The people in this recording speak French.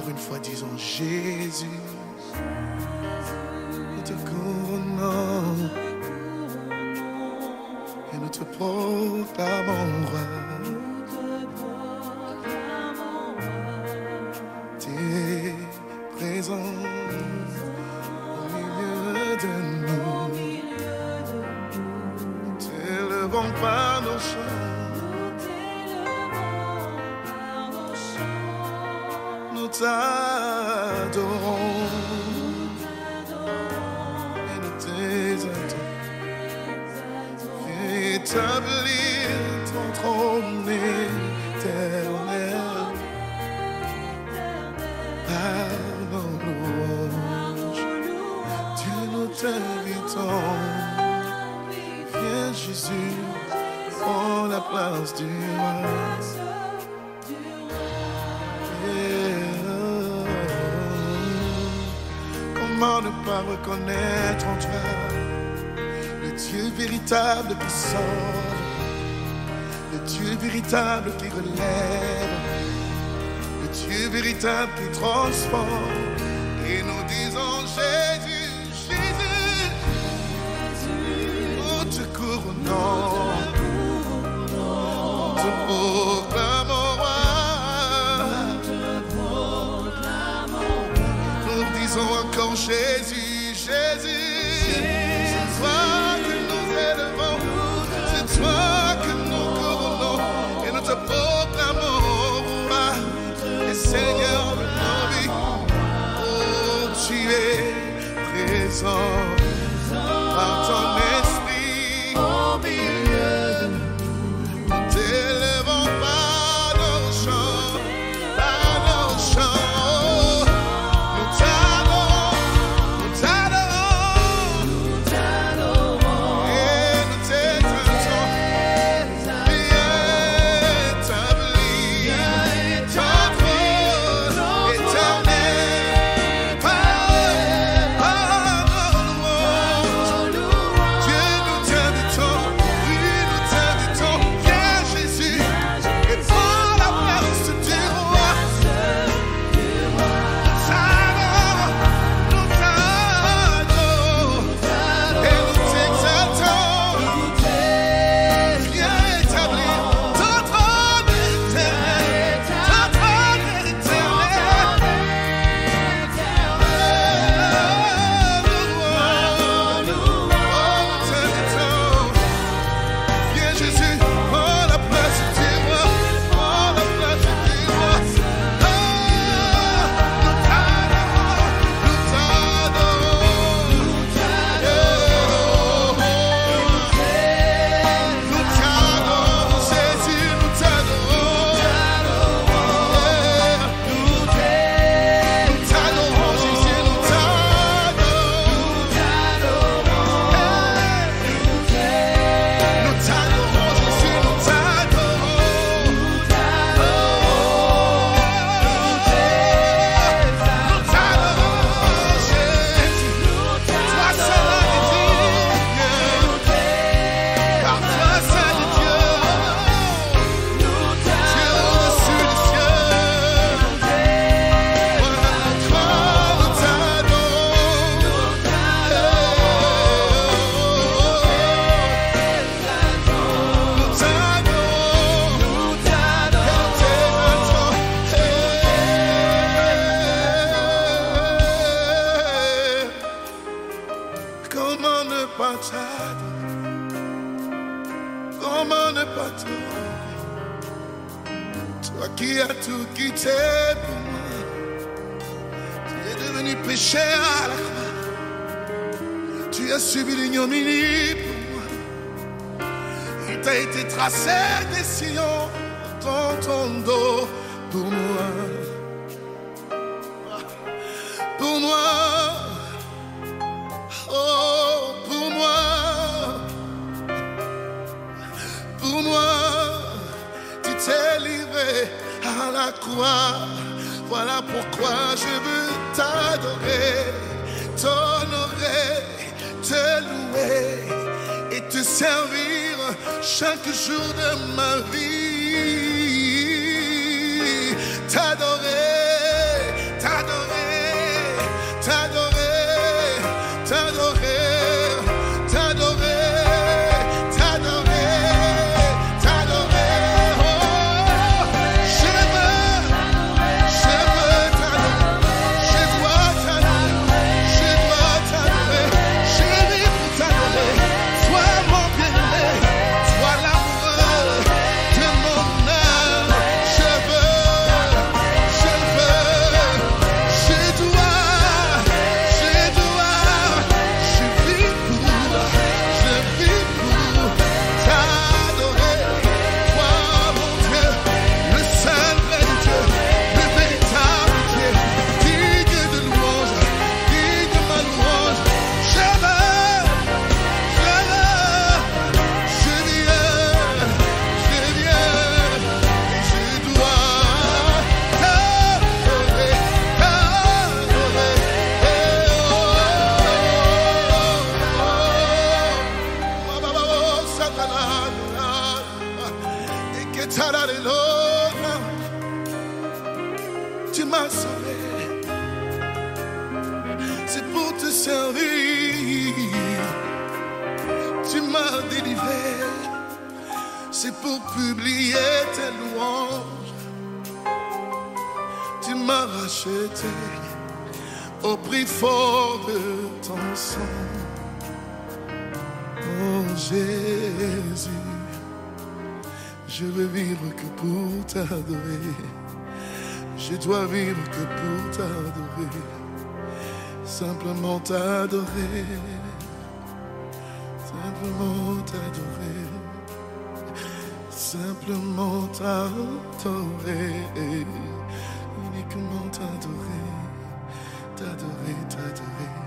une fois, disons Jésus, nous te couronnons et nous te proclamons roi. T'es présent au milieu de nous, t'élevons par nos chants. Nous t'adorons et nous t'exaltons. Établir ton trône éternel par nos louanges. Dieu, nous t'invitons. Viens Jésus, prends la place du roi. Comment ne pas reconnaître en toi le Dieu véritable qui sort, le Dieu véritable qui relève, le Dieu véritable qui transforme. Et nous disons Jésus, Jésus, nous te couronnons, nous te proclamons roi. Nous disons encore Jésus, Jésus, c'est toi que nous élevons, c'est toi que nous couronnons et nous te proclamons roi et Seigneur de nos vies. Oh, tu es présent par ton esprit au milieu de nous. Nous t'élevons par nos chants, par nos chants. Comment ne pas t'adorer? Comment ne pas t'adorer? Toi qui as tout quitté pour moi, tu es devenu péché à la croix. Tu as subi l'ignominie pour moi. Il t'a été tracé des sillons dans ton dos pour moi. Pour moi. Oh, pour moi, tu t'es livré à la croix. Voilà pourquoi je veux t'adorer, t'honorer, te louer et te servir chaque jour de ma vie. T'adorer, m'as sauvé. C'est pour te servir. Tu m'as délivré. C'est pour publier tes louanges. Tu m'as racheté au prix fort de ton sang. Oh Jésus, je veux vivre que pour t'adorer. Je dois vivre que pour t'adorer. Simplement t'adorer. Simplement t'adorer. Simplement t'adorer. Uniquement t'adorer. T'adorer, t'adorer.